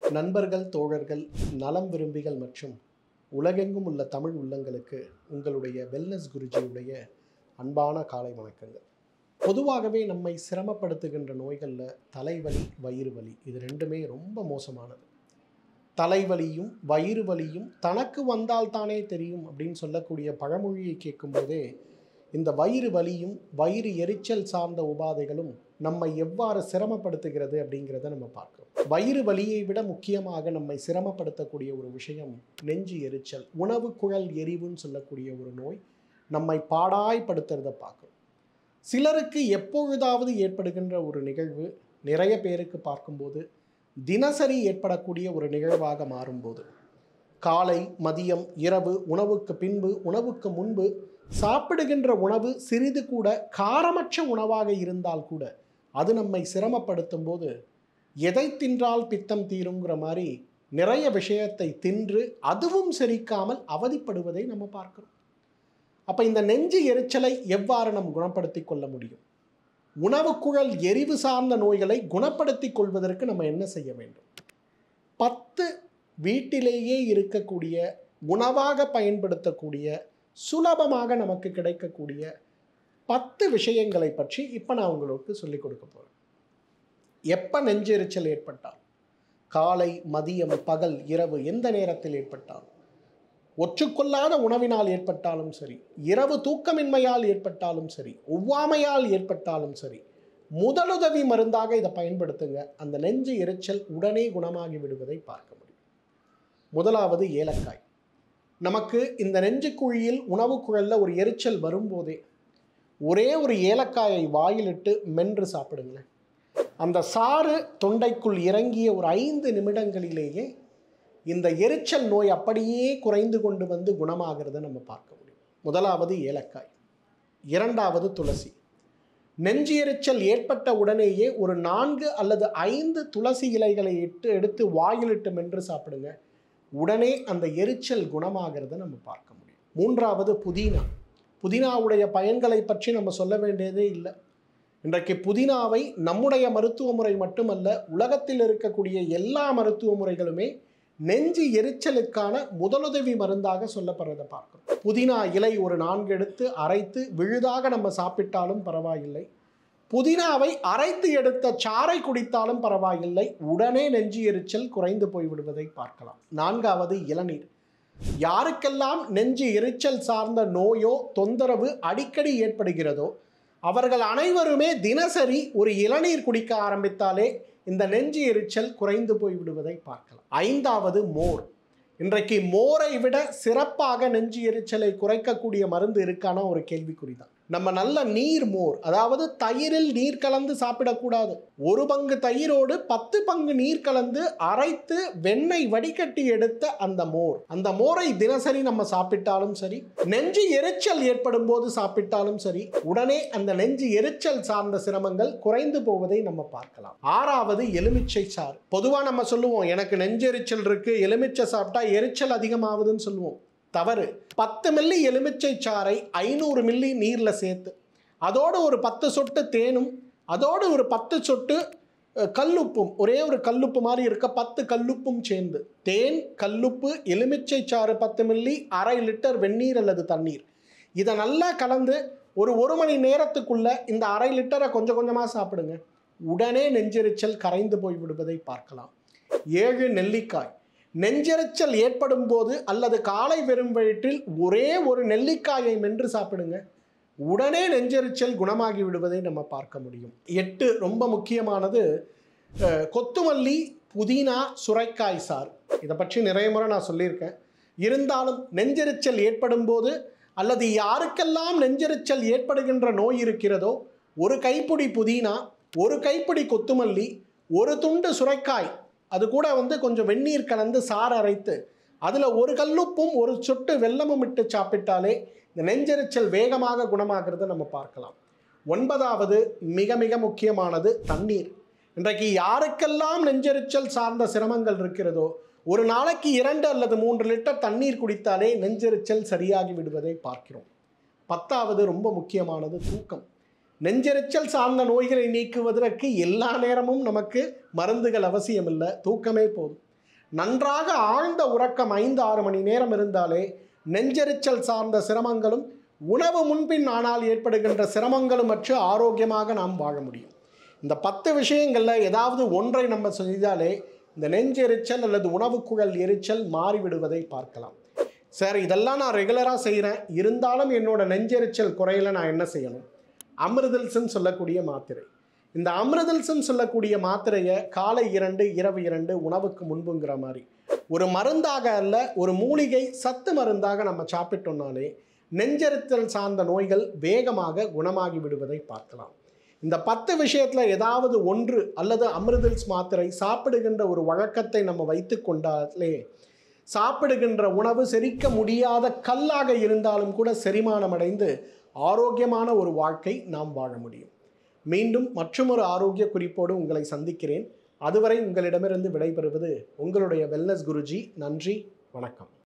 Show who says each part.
Speaker 1: நண்பர்கள், தோழர்கள், நலம் விரும்பிகள் மற்றும் உலகெங்கும் உள்ள தமிழ் உள்ளங்களுக்கு உங்களுடைய வெல்னஸ் குருஜியுடைய அன்பான காலை வணக்கங்கள். பொதுவாகவே நம்மை சிரமப்படுத்துகின்ற நோய்களில் தலைவலி, வயிறு வலி இது ரெண்டுமே ரொம்ப மோசமானது. தலைவலியும் வயிறு வலியும் தனக்கு வந்தால் தானே தெரியும் அப்படின்னு சொல்லக்கூடிய பழமொழியை கேட்கும்போதே இந்த வயிறு வலியும் வயிறு எரிச்சல் சார்ந்த உபாதைகளும் நம்மை எவ்வாறு சிரமப்படுத்துகிறது அப்படிங்கிறத நம்ம பார்க்கிறோம். வயிறு வலியை விட முக்கியமாக நம்மை சிரமப்படுத்தக்கூடிய ஒரு விஷயம் நெஞ்சு எரிச்சல், உணவு குழல் எரிவுன்னு சொல்லக்கூடிய ஒரு நோய் நம்மை பாடாய்படுத்துறதை பார்க்கிறோம். சிலருக்கு எப்பொழுதாவது ஏற்படுகின்ற ஒரு நிகழ்வு நிறைய பேருக்கு பார்க்கும்போது தினசரி ஏற்படக்கூடிய ஒரு நிகழ்வாக மாறும்போது, காலை, மதியம், இரவு, உணவுக்கு பின்பு, உணவுக்கு முன்பு சாப்பிடுகின்ற உணவு சிறிது கூட காரமற்ற உணவாக இருந்தால் கூட அது நம்மை சிரமப்படுத்தும் போது எதை தின்றால் பித்தம் தீருங்கிற மாதிரி நிறைய விஷயத்தை தின்று அதுவும் செரிக்காமல் அவதிப்படுவதை நம்ம பார்க்கிறோம். அப்போ இந்த நெஞ்சு எரிச்சலை எவ்வாறு நாம் குணப்படுத்தி கொள்ள முடியும்? உணவுக்குழல் எரிவு சார்ந்த நோய்களை குணப்படுத்தி கொள்வதற்கு நம்ம என்ன செய்ய வேண்டும்? 10 வீட்டிலேயே இருக்கக்கூடிய உணவாக பயன்படுத்தக்கூடிய சுலபமாக நமக்கு கிடைக்கக்கூடிய 10 விஷயங்களை பற்றி இப்போ நான் உங்களுக்கு சொல்லிக் கொடுக்க போகிறேன். எப்போ நெஞ்சு எரிச்சல் ஏற்பட்டால், காலை, மதியம், பகல், இரவு, எந்த நேரத்தில் ஏற்பட்டாலும், ஒற்றுக்கொள்ளாத உணவினால் ஏற்பட்டாலும் சரி, இரவு தூக்கமின்மையால் ஏற்பட்டாலும் சரி, ஒவ்வாமையால் ஏற்பட்டாலும் சரி, முதலுதவி மருந்தாக இதை பயன்படுத்துங்க. அந்த நெஞ்சு எரிச்சல் உடனே குணமாகி விடுவதை பார்க்க முடியும். முதலாவது ஏலக்காய். நமக்கு இந்த நெஞ்சு குழியில் உணவு குழலில் ஒரு எரிச்சல் வரும்போதே ஒரே ஒரு ஏலக்காயை வாயிலிட்டு மென்று சாப்பிடுங்களேன். அந்த சாறு தொண்டைக்குள் இறங்கிய ஒரு 5 நிமிடங்களிலேயே இந்த எரிச்சல் நோய் அப்படியே குறைந்து கொண்டு வந்து குணமாகிறத நம்ம பார்க்க முடியும். முதலாவது ஏலக்காய். இரண்டாவது துளசி. நெஞ்சு எரிச்சல் ஏற்பட்ட உடனேயே ஒரு 4 அல்லது 5 துளசி இலைகளை எடுத்து வாயிலிட்டு மென்று சாப்பிடுங்க. உடனே அந்த எரிச்சல் குணமாகிறத நம்ம பார்க்க முடியும். மூன்றாவது புதினா. புதினாவுடைய பயன்களை பற்றி நம்ம சொல்ல வேண்டியதே இல்லை. இன்றைக்கு புதினாவை நம்முடைய மருத்துவ முறை மட்டுமல்ல, உலகத்தில் இருக்கக்கூடிய எல்லா மருத்துவ முறைகளுமே நெஞ்சு எரிச்சலுக்கான முதலுதவி மருந்தாக சொல்லப்படுறதை பார்க்கிறோம். புதினா இலை ஒரு 4 எடுத்து அரைத்து விழுதாக நம்ம சாப்பிட்டாலும் பரவாயில்லை, புதினாவை அரைத்து எடுத்த சாறை குடித்தாலும் பரவாயில்லை, உடனே நெஞ்சு எரிச்சல் குறைந்து போய்விடுவதை பார்க்கலாம். நான்காவது இளநீர். யாருக்கெல்லாம் நெஞ்சு எரிச்சல் சார்ந்த நோயோ தொந்தரவு அடிக்கடி ஏற்படுகிறதோ அவர்கள் அனைவருமே தினசரி ஒரு இளநீர் குடிக்க ஆரம்பித்தாலே இந்த நெஞ்சு எரிச்சல் குறைந்து போய்விடுவதை பார்க்கலாம். ஐந்தாவது மோர். இன்றைக்கு மோரை விட சிறப்பாக நெஞ்சு எரிச்சலை குறைக்கக்கூடிய மருந்து இருக்கான ஒரு கேள்விக்குறிதான். நம்ம நல்ல நீர் மோர், அதாவது தயிரில் நீர் கலந்து சாப்பிடக்கூடாது. 1 பங்கு தயிரோடு 10 பங்கு நீர் கலந்து அரைத்து வெண்ணெய் வடிகட்டி எடுத்த அந்த மோரை தினசரி நம்ம சாப்பிட்டாலும் சரி, நெஞ்சு எரிச்சல் ஏற்படும் போது சாப்பிட்டாலும் சரி, உடனே அந்த நெஞ்சு எரிச்சல் சார்ந்த சிரமங்கள் குறைந்து போவதை நம்ம பார்க்கலாம். ஆறாவது எலுமிச்சை சாறு. பொதுவாக நம்ம சொல்லுவோம், எனக்கு நெஞ்செரிச்சல் இருக்கு, எலுமிச்சை சாப்பிட்டா எரிச்சல் அதிகமாகுதுன்னு சொல்லுவோம். தவறு. 10 மில்லி எலுமிச்சை சாறை 500 மில்லி நீரில் சேர்த்து அதோடு ஒரு 10 சொட்டு தேனும் அதோடு ஒரு 10 சொட்டு கல்லுப்பும், ஒரே ஒரு கல்லுப்பு மாதிரி இருக்க 10 கல்லுப்பும் சேர்ந்து, தேன், கல்லுப்பு, எலுமிச்சை சாறு 10 மில்லி, 1/2 லிட்டர் வெந்நீர் அல்லது தண்ணீர், இதை நல்லா கலந்து ஒரு மணி நேரத்துக்குள்ள இந்த 1/2 லிட்டரை கொஞ்சம் கொஞ்சமாக சாப்பிடுங்க. உடனே நெஞ்செரிச்சல் கரைந்து போய் விடுவதை பார்க்கலாம். 7 நெல்லிக்காய். நெஞ்செரிச்சல் ஏற்படும் போது அல்லது காலை வெறும் வயிற்றில் ஒரே ஒரு நெல்லிக்காயை மென்று சாப்பிடுங்க. உடனே நெஞ்செரிச்சல் குணமாகி விடுவதை நம்ம பார்க்க முடியும். 8 ரொம்ப முக்கியமானது கொத்துமல்லி, புதினா, சுரைக்காய் சாறு. இதை பற்றி நிறைய முறை நான் சொல்லியிருக்கேன். இருந்தாலும் நெஞ்செரிச்சல் ஏற்படும் போது அல்லது யாருக்கெல்லாம் நெஞ்செரிச்சல் ஏற்படுகின்ற நோய் இருக்கிறதோ ஒரு கைப்பிடி புதினா, ஒரு கைப்பிடி கொத்துமல்லி, ஒரு துண்டு சுரைக்காய், அது கூட கொஞ்சம் வெந்நீர் கலந்து சாறு அரைத்து அதில் ஒரு கல்லுப்பும் ஒரு சொட்டு வெல்லமும் இட்டு சாப்பிட்டாலே இந்த நெஞ்செரிச்சல் வேகமாக குணமாகிறத நம்ம பார்க்கலாம். 9வது மிக மிக முக்கியமானது தண்ணீர். இன்றைக்கு யாருக்கெல்லாம் நெஞ்செரிச்சல் சார்ந்த சிரமங்கள் இருக்கிறதோ ஒரு நாளைக்கு 2 அல்லது 3 லிட்டர் தண்ணீர் குடித்தாலே நெஞ்செரிச்சல் சரியாகி விடுவதை பார்க்கிறோம். 10வது ரொம்ப முக்கியமானது தூக்கம். நெஞ்செரிச்சல் சார்ந்த நோய்களை நீக்குவதற்கு எல்லா நேரமும் நமக்கு மருந்துகள் அவசியம் இல்லை, தூக்கமே போதும். நன்றாக ஆழ்ந்த உறக்கம் 5-6 மணி நேரம் இருந்தாலே நெஞ்செரிச்சல் சார்ந்த சிரமங்களும் உணவு முன்பின் ஆனால் ஏற்படுகின்ற சிரமங்களும் அற்று ஆரோக்கியமாக நாம் வாழ முடியும். இந்த 10 விஷயங்களில் ஏதாவது ஒன்றை நம்ம செய்தாலே இந்த நெஞ்செரிச்சல் அல்லது உணவுக்குழல் எரிச்சல் மாறிவிடுவதை பார்க்கலாம். சார், இதெல்லாம் நான் ரெகுலராக செய்கிறேன், இருந்தாலும் என்னோட நெஞ்செரிச்சல் குறையில நான் என்ன செய்யணும்? அமிர்தல்ஸ்ன்னு சொல்லக்கூடிய மாத்திரை. இந்த அமிர்தல்ஸ்ன்னு சொல்லக்கூடிய மாத்திரையை காலை 2 இரவு 2 உணவுக்கு முன்புங்கிற மாதிரி ஒரு மருந்தாக அல்ல, ஒரு மூலிகை சத்து மருந்தாக நம்ம சாப்பிட்டோம்னாலே நெஞ்செரிச்சல் சார்ந்த நோய்கள் வேகமாக குணமாகி விடுவதை பார்க்கலாம். இந்த 10 விஷயத்தில் ஏதாவது ஒன்று அல்லது அமிர்தல்ஸ் மாத்திரை சாப்பிடுகின்ற ஒரு வழக்கத்தை நம்ம வைத்து கொண்டாலே சாப்பிடுகின்ற உணவு செரிக்க முடியாத கல்லாக இருந்தாலும் கூட செரிமானம் அடைந்து ஆரோக்கியமான ஒரு வாழ்க்கை நாம் வாழ முடியும். மீண்டும் மற்றொரு ஆரோக்கிய குறிப்போடு உங்களை சந்திக்கிறேன். அதுவரை உங்களிடமிருந்து விடைபெறுவது உங்களுடைய வெல்னஸ் குருஜி. நன்றி, வணக்கம்.